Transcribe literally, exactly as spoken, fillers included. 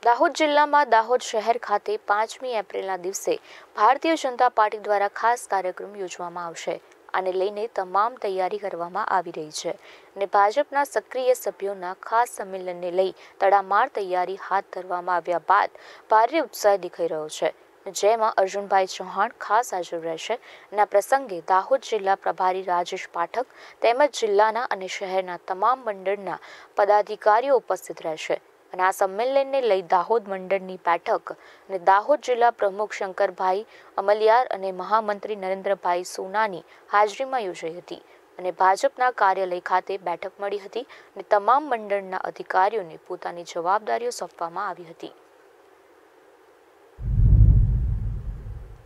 દાહોદ જિલ્લામાં દાહોદ શહેર ખાતે પાંચમી એપ્રિલના દિવસે ભારતીય જનતા પાર્ટી દ્વારા ખાસ કાર્યક્રમ યોજવામાં આવશે. આને લઈને તમામ તૈયારી કરવામાં આવી રહી છે અને ભાજપના સક્રિય સભ્યોના ખાસ સંમેલનને લઈ તડામાર તૈયારી હાથ ધરવામાં આવ્યા બાદ ભારે ઉત્સાહ દેખાઈ રહ્યો છે, જેમાં અર્જુનભાઈ ચૌહાણ ખાસ હાજર રહેશે અને આ પ્રસંગે દાહોદ જિલ્લા પ્રભારી રાજેશ પાઠક તેમજ જિલ્લાના અને શહેરના તમામ મંડળના પદાધિકારીઓ ઉપસ્થિત રહેશે અને આ સંમેલનને લઈ દાહોદ મંડળની બેઠક અને દાહોદ જિલ્લા પ્રમુખ શંકરભાઈ અમલિયાર અને મહામંત્રી નરેન્દ્રભાઈ સોનાની હાજરીમાં યોજાઈ હતી અને ભાજપના કાર્યાલય ખાતે બેઠક મળી હતી અને તમામ મંડળના અધિકારીઓને પોતાની જવાબદારીઓ સોંપવામાં આવી હતી.